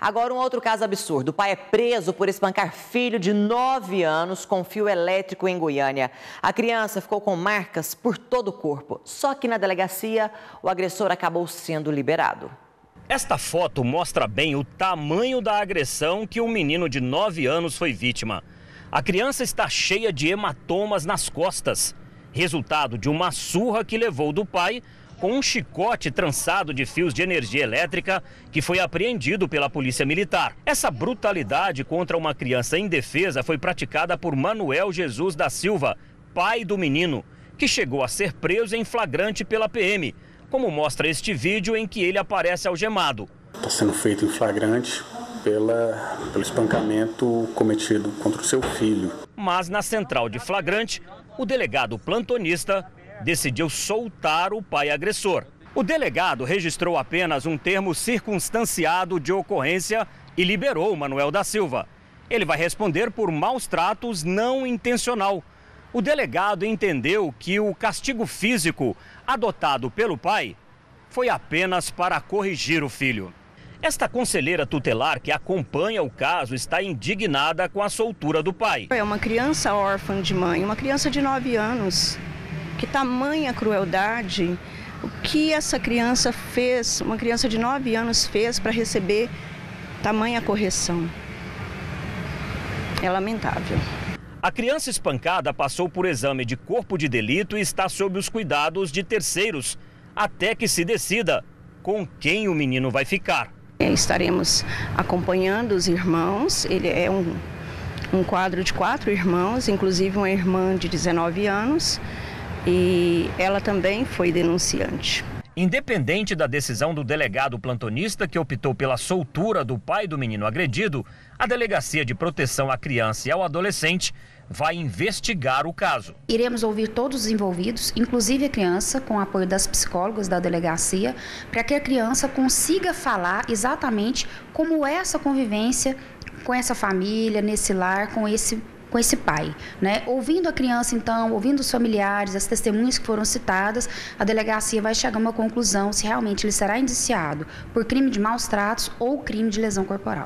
Agora, um outro caso absurdo. O pai é preso por espancar filho de 9 anos com fio elétrico em Goiânia. A criança ficou com marcas por todo o corpo. Só que na delegacia, o agressor acabou sendo liberado. Esta foto mostra bem o tamanho da agressão que o menino de 9 anos foi vítima. A criança está cheia de hematomas nas costas, resultado de uma surra que levou do pai com um chicote trançado de fios de energia elétrica que foi apreendido pela Polícia Militar. Essa brutalidade contra uma criança indefesa foi praticada por Manuel Jesus da Silva, pai do menino, que chegou a ser preso em flagrante pela PM, como mostra este vídeo em que ele aparece algemado. Está sendo feito em flagrante pelo espancamento cometido contra o seu filho. Mas na central de flagrante, o delegado plantonista decidiu soltar o pai agressor. O delegado registrou apenas um termo circunstanciado de ocorrência e liberou Manuel da Silva. Ele vai responder por maus tratos não intencional. O delegado entendeu que o castigo físico adotado pelo pai foi apenas para corrigir o filho. Esta conselheira tutelar que acompanha o caso está indignada com a soltura do pai. É uma criança órfã de mãe, uma criança de 9 anos. Que tamanha crueldade, o que essa criança fez, uma criança de 9 anos fez para receber tamanha correção. É lamentável. A criança espancada passou por exame de corpo de delito e está sob os cuidados de terceiros, até que se decida com quem o menino vai ficar. Estaremos acompanhando os irmãos, ele é um quadro de 4 irmãos, inclusive uma irmã de 19 anos. E ela também foi denunciante. Independente da decisão do delegado plantonista que optou pela soltura do pai do menino agredido, a Delegacia de Proteção à Criança e ao Adolescente vai investigar o caso. Iremos ouvir todos os envolvidos, inclusive a criança, com o apoio das psicólogas da delegacia, para que a criança consiga falar exatamente como é essa convivência com essa família, nesse lar, com esse pai, né? Ouvindo a criança, então, ouvindo os familiares, as testemunhas que foram citadas, a delegacia vai chegar a uma conclusão se realmente ele será indiciado por crime de maus tratos ou crime de lesão corporal.